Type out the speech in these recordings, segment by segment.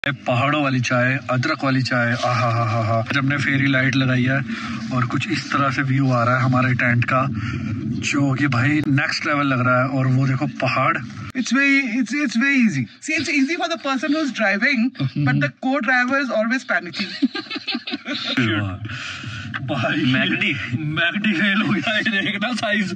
पहाड़ों वाली चाय, अदरक वाली चाय, आहा हा हा हा। जब हमने फेरी लाइट लगाई है और कुछ इस तरह से व्यू आ रहा है हमारे टेंट का, जो कि भाई नेक्स्ट लेवल लग रहा है। और वो देखो पहाड़। It's very easy. See, it's easy for the person who's driving, but the co-driver is always panicking. भाई मैगडी फेल हो गया, ये देखना size.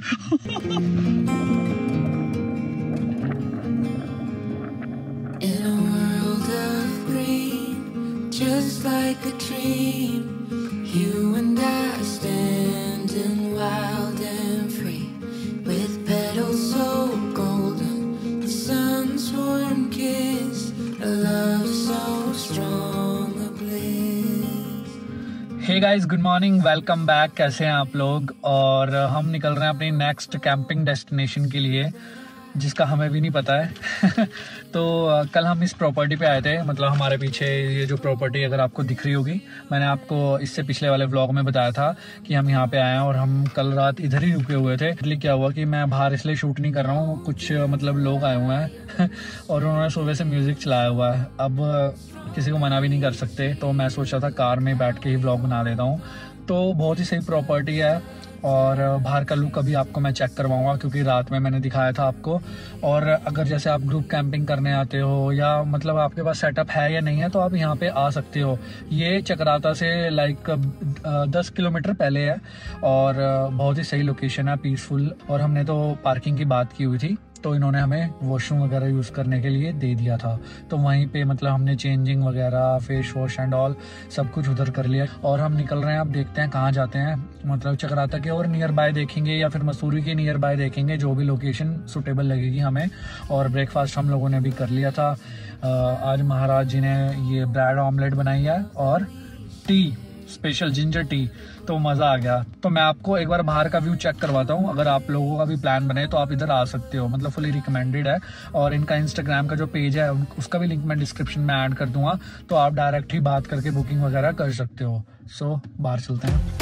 Just like a dream, you and I standing wild and free, with petals so golden, the sun's warm kiss, a love so strong, a bliss. Hey guys, good morning, welcome back। कैसे हैं आप लोग? और हम निकल रहे हैं अपनी नेक्स्ट कैंपिंग डेस्टिनेशन के लिए, जिसका हमें भी नहीं पता है। तो कल हम इस प्रॉपर्टी पे आए थे, मतलब हमारे पीछे ये जो प्रॉपर्टी अगर आपको दिख रही होगी, मैंने आपको इससे पिछले वाले व्लॉग में बताया था कि हम यहाँ पे आए हैं और हम कल रात इधर ही रुके हुए थे। इसलिए क्या हुआ कि मैं बाहर इसलिए शूट नहीं कर रहा हूँ, कुछ मतलब लोग आए हुए हैं और उन्होंने सुबह से म्यूज़िक चलाया हुआ है। अब किसी को मना भी नहीं कर सकते, तो मैं सोचा था कार में बैठ के ही व्लॉग बना लेता हूँ। तो बहुत ही सही प्रॉपर्टी है और बाहर का लुक अभी आपको मैं चेक करवाऊंगा, क्योंकि रात में मैंने दिखाया था आपको। और अगर जैसे आप ग्रुप कैंपिंग करने आते हो या मतलब आपके पास सेटअप है या नहीं है, तो आप यहाँ पे आ सकते हो। ये चक्राता से लाइक 10 किलोमीटर पहले है और बहुत ही सही लोकेशन है, पीसफुल। और हमने तो पार्किंग की बात की हुई थी, तो इन्होंने हमें वॉशरूम वगैरह यूज़ करने के लिए दे दिया था। तो वहीं पे मतलब हमने चेंजिंग वगैरह, फेस वॉश एंड ऑल सब कुछ उधर कर लिया। और हम निकल रहे हैं, अब देखते हैं कहाँ जाते हैं। मतलब चक्राता के और नियर बाय देखेंगे या फिर मसूरी के नियर बाय देखेंगे, जो भी लोकेशन सुटेबल लगेगी हमें। और ब्रेकफास्ट हम लोगों ने भी कर लिया था। आज महाराज जी ने ये ब्रेड ऑमलेट बनाई है और टी, स्पेशल जिंजर टी, तो मज़ा आ गया। तो मैं आपको एक बार बाहर का व्यू चेक करवाता हूँ। अगर आप लोगों का भी प्लान बने तो आप इधर आ सकते हो, मतलब फुली रिकमेंडेड है। और इनका इंस्टाग्राम का जो पेज है उसका भी लिंक मैं डिस्क्रिप्शन में ऐड कर दूंगा, तो आप डायरेक्ट ही बात करके बुकिंग वगैरह कर सकते हो। सो बाहर चलते हैं।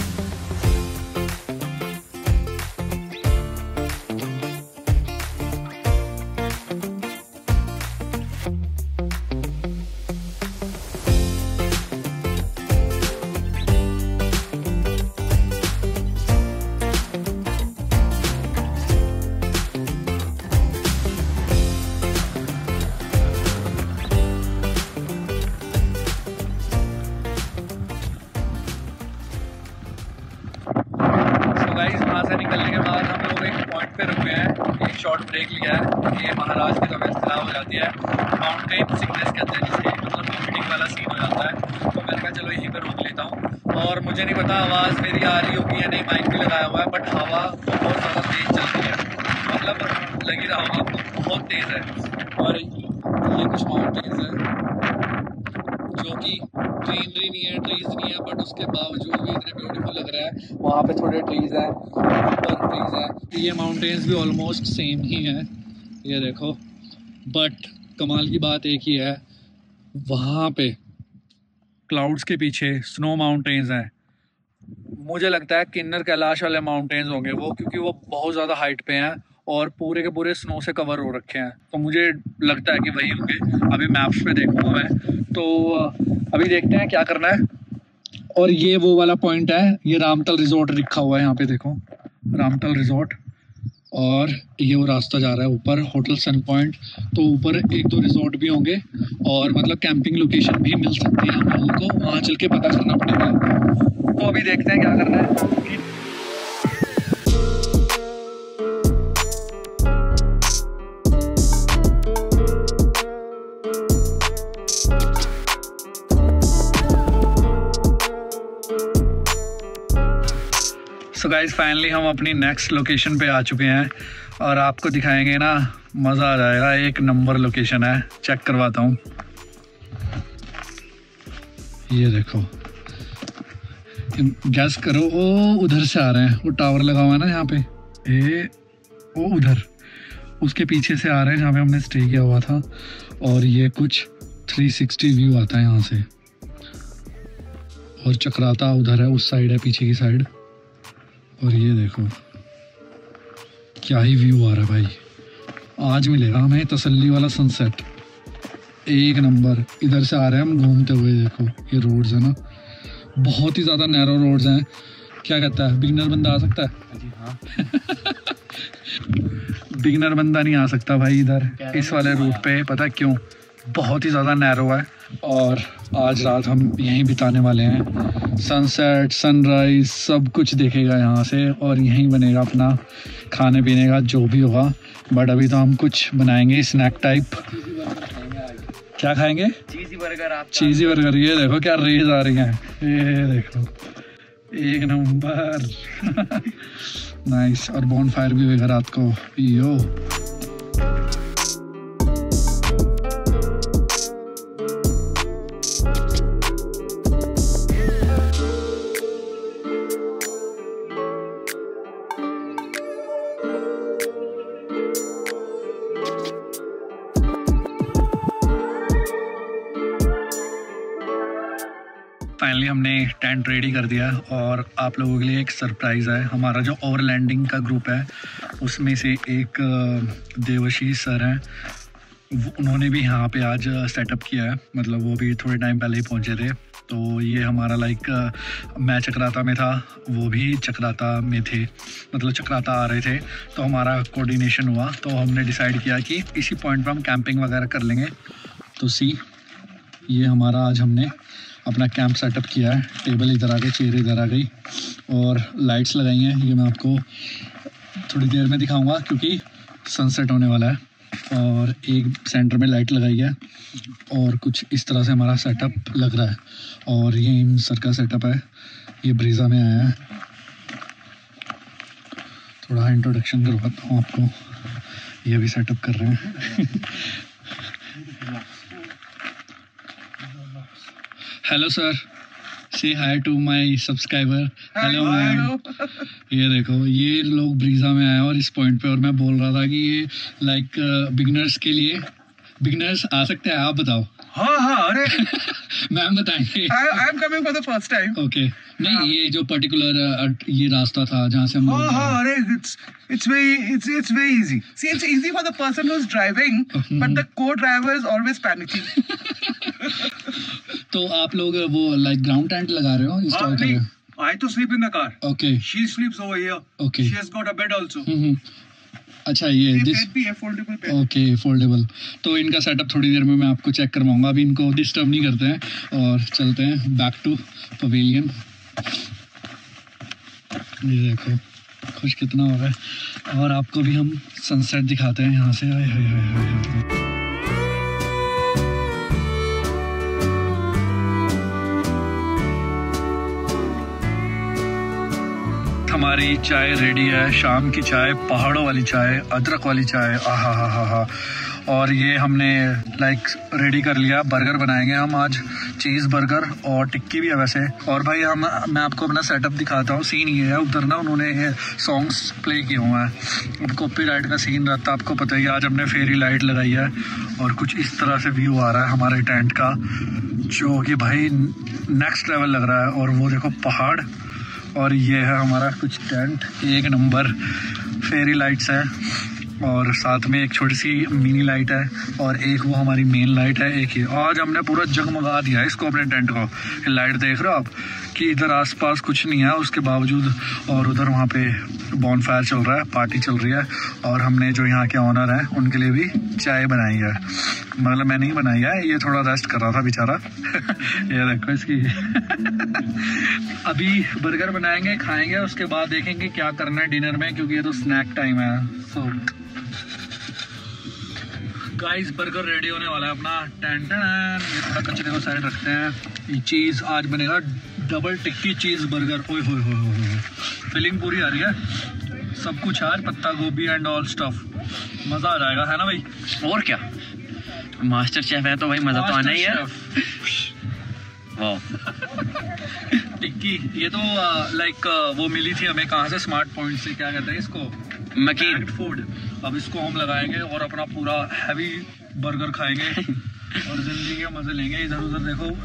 वहाँ से निकलने के बाद हम लोग एक पॉइंट पे रुके हैं, एक शॉर्ट ब्रेक लिया है। ये महाराज की तबीयत खराब हो जाती है, माउंटेन सिकनेस कहते हैं जिसे, मतलब वॉमिटिंग वाला सीन हो जाता है। तो मैंने कहा चलो यहीं पर रोक लेता हूँ। और मुझे नहीं पता आवाज़ मेरी आ रही होगी या नहीं, माइक भी लगाया हुआ है, बट हवा बहुत ज़्यादा तेज़ चल रही है, मतलब लगी रहा होगा आपको, बहुत तेज़ है। और ये कुछ माउंटेन्स है जो कि ग्रीनरी नहीं है, ट्रीज नहीं है, बट उसके बावजूद भी इतने ब्यूटीफुल लग रहा है। वहाँ पे थोड़े ट्रीज हैं, ऊपर ट्रीज हैं। ये माउंटेन्स भी ऑलमोस्ट सेम ही हैं, ये देखो। बट कमाल की बात एक ही है, वहाँ पे क्लाउड्स के पीछे स्नो माउंटेन्स हैं। मुझे लगता है किन्नर कैलाश वाले माउंटेन्स होंगे वो, क्योंकि वो बहुत ज़्यादा हाइट पे हैं और पूरे के पूरे स्नो से कवर हो रखे हैं। तो मुझे लगता है कि वही होंगे। अभी मैप्स पे देखूँगा मैं, तो अभी देखते हैं क्या करना है। और ये वो वाला पॉइंट है, ये रामतल रिजॉर्ट लिखा हुआ है यहाँ पे, देखो रामतल रिजॉर्ट। और ये वो रास्ता जा रहा है ऊपर, होटल सन पॉइंट। तो ऊपर 1-2 रिजॉर्ट भी होंगे और मतलब कैंपिंग लोकेशन भी मिल सकती है हम लोगों को, वहाँ चल के पता करना पड़ेगा। तो अभी देखते हैं क्या करना है। सो गाइस, फाइनली हम अपनी नेक्स्ट लोकेशन पे आ चुके हैं और आपको दिखाएंगे ना, मज़ा आ जाएगा। एक नंबर लोकेशन है, चेक करवाता हूँ। ये देखो, गैस करो, ओ उधर से आ रहे हैं, वो टावर लगा हुआ है ना यहाँ पे, वो उधर उसके पीछे से आ रहे हैं जहाँ पे हमने स्टे किया हुआ था। और ये कुछ 360 व्यू आता है यहाँ से। और चक्राता उधर है, उस साइड है, पीछे की साइड। और ये देखो क्या ही व्यू आ रहा है भाई, आज मिलेगा हमें तसल्ली वाला सनसेट। एक नंबर। इधर से आ रहे हैं हम घूमते हुए, देखो ये रोड्स है ना, बहुत ही ज़्यादा नैरो रोड्स हैं। क्या कहता है, बिगिनर बंदा आ सकता है? जी हाँ। बिगिनर बंदा नहीं आ सकता भाई इधर इस वाले रूट पे, पता है क्यों? बहुत ही ज़्यादा नैरो है और आज रात हम यहीं बिताने वाले हैं। सनसेट सनराइज सब कुछ देखेगा यहाँ से और यहीं बनेगा अपना खाने पीने का जो भी होगा। बट अभी तो हम कुछ बनाएंगे स्नैक टाइप। क्या खाएंगे? Cheesy burger. आप चीज़ी बर्गर। ये देखो क्या रेज आ रही है, ये देखो एक नंबर। नाइस। और बॉन फायर भी होगा रात को। यो फाइनली हमने टेंट रेडी कर दिया और आप लोगों के लिए एक सरप्राइज़ है। हमारा जो ओवरलैंडिंग का ग्रुप है उसमें से एक देवशीष सर हैं, उन्होंने भी यहाँ पे आज सेटअप किया है। मतलब वो भी थोड़े टाइम पहले ही पहुँचे थे। तो ये हमारा लाइक मैं चक्राता में था, वो भी चक्राता में थे, मतलब चक्राता आ रहे थे। तो हमारा कोऑर्डिनेशन हुआ तो हमने डिसाइड किया कि इसी पॉइंट पर हम कैंपिंग वगैरह कर लेंगे। तो ये हमारा आज हमने अपना कैंप सेटअप किया है। टेबल इधर आ गई, चेयर इधर आ गई और लाइट्स लगाई हैं। ये मैं आपको थोड़ी देर में दिखाऊंगा क्योंकि सनसेट होने वाला है। और एक सेंटर में लाइट लगाई है और कुछ इस तरह से हमारा सेटअप लग रहा है। और ये इन सर का सेटअप है, ये ब्रीज़ा में आया है। थोड़ा इंट्रोडक्शन करवाता हूँ आपको, ये भी सेटअप कर रहे हैं। Hello sir, say hi to my subscriber. Hello ma'am. ये देखो ये लोग ब्रीज़ा में आए और इस पॉइंट पे, और मैं बोल रहा था कि ये लाइक बिगिनर्स के लिए, बिगिनर्स आ सकते हैं, आप बताओ। हाँ अरे मैम बताएंगे। I am coming for the first time. Okay. नहीं ये जो पर्टिकुलर ये रास्ता था जहाँ से हम अरे it's very easy. See, it's easy for the person who's driving, but the co-driver is always panicking. तो आप लोग वो लाइक ग्राउंड टेंट लगा रहे हो, इंस्टॉल कर रहे हो? I to sleep in the car. Okay. She sleeps over here. Okay. She has got a bed also. अच्छा ये दिस भी है, फोल्डेबल बेड। Okay foldable. तो इनका सेटअप थोड़ी देर में मैं आपको चेक करवाऊंगा, अभी इनको डिस्टर्ब नहीं करते हैं और चलते हैं बैक टू पवेलियन। ये देखो खुश कितना हो रहा है और आपको भी हम सनसेट दिखाते हैं यहाँ से। आए हाय। हमारी चाय रेडी है, शाम की चाय, पहाड़ों वाली चाय, अदरक वाली चाय। आहा हा हा हा। और ये हमने लाइक रेडी कर लिया, बर्गर बनाएंगे हम आज, चीज़ बर्गर और टिक्की भी है वैसे। और भाई मैं आपको अपना सेटअप दिखाता हूँ। सीन ये है, उधर ना उन्होंने ये सॉन्ग्स प्ले किए हुए हैं। अब कॉपीराइट का सीन रहता है, आपको पता ही। आज हमने फेरी लाइट लगाई है और कुछ इस तरह से व्यू आ रहा है हमारे टेंट का, जो कि भाई नेक्स्ट लेवल लग रहा है। और वो देखो पहाड़, और ये है हमारा कुछ टेंट, एक नंबर फेरी लाइट्स है और साथ में एक छोटी सी मिनी लाइट है और एक वो हमारी मेन लाइट है। एक ही आज हमने पूरा जगमगा दिया है इसको, अपने टेंट को। लाइट देख रहे हो आप कि इधर आसपास कुछ नहीं है उसके बावजूद, और उधर वहाँ पे बॉन फायर चल रहा है, पार्टी चल रही है। और हमने जो यहाँ के ऑनर हैं उनके लिए भी चाय बनाई है, मतलब मैंने ही बनाई है, ये थोड़ा रेस्ट कर रहा था बेचारा। ये देखो इसकी। अभी बर्गर बनाएंगे, खाएंगे, उसके बाद देखेंगे क्या करना है डिनर में, क्योंकि ये तो स्नैक टाइम है। सो गाइस बर्गर रेडी होने वाला है अपना। टेंट ये थोड़ा कचरे को साइड रखते हैं। ये चीज़ आज बनेगा डबल टिक्की चीज़ बर्गर। ओए होए होए होए, फीलिंग पूरी आ रही है। सब कुछ आज पत्ता गोभी एंड ऑल स्टफ, मज़ा आ जाएगा, है ना भाई? और क्या, मास्टर शेफ है तो भाई मज़ा तो आना ही है। टिक्की ये तो लाइक वो मिली थी हमें, कहाँ से? स्मार्ट पॉइंट से। क्या कहते हैं इसको? मकीन फूड। अब इसको हम लगाएंगे और अपना पूरा हैवी बर्गर खाएंगे और जिंदगी के मजे लेंगे। इधर उधर देखो।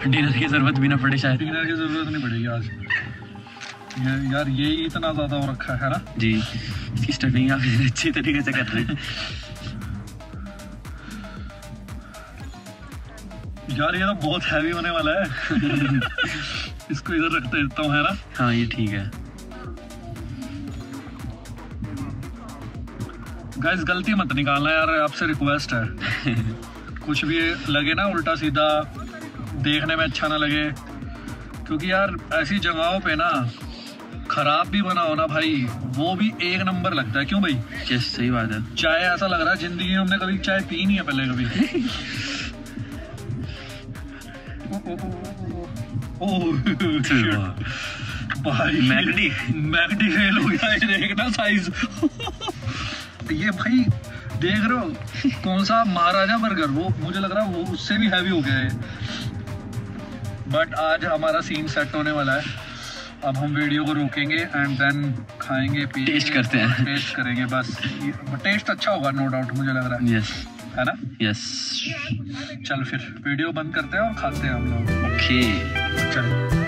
डिनर की जरूरत भी ना पड़े शायद। डिनर की जरूरत नहीं पड़ेगी आज। यार ये इतना ज्यादा हो रखा है ना जी। इसकी स्टफिंग आप अच्छी तरीके से कर रहे हैं यार। ये तो बहुत हैवी होने वाला है। इसको इधर रख देता हूँ, है ना? हाँ ये ठीक है। गाइस गलती मत निकालना यार, आपसे रिक्वेस्ट है। कुछ भी लगे ना उल्टा सीधा, देखने में अच्छा ना लगे, क्योंकि यार ऐसी जगहों पे ना खराब भी बना हो ना भाई, वो भी एक नंबर लगता है। क्यों भाई? यस सही बात है। चाय ऐसा लग रहा है जिंदगी में हमने कभी चाय पी नहीं है पहले कभी। भाई मैगडी फेल हो गया, ये देखना साइज। ये भाई देख रहे हो कौन सा महाराजा बर्गर, वो मुझे लग रहा है वो उससे भी हैवी हो गया है। बट आज हमारा सीन सेट होने वाला है। अब हम वीडियो को रोकेंगे एंड देन खाएंगे, टेस्ट करते हैं, टेस्ट करेंगे बस। टेस्ट अच्छा होगा नो डाउट, मुझे लग रहा है। यस है ना? यस। चल फिर वीडियो बंद करते हैं और खाते हैं हम लोग। ओके चल।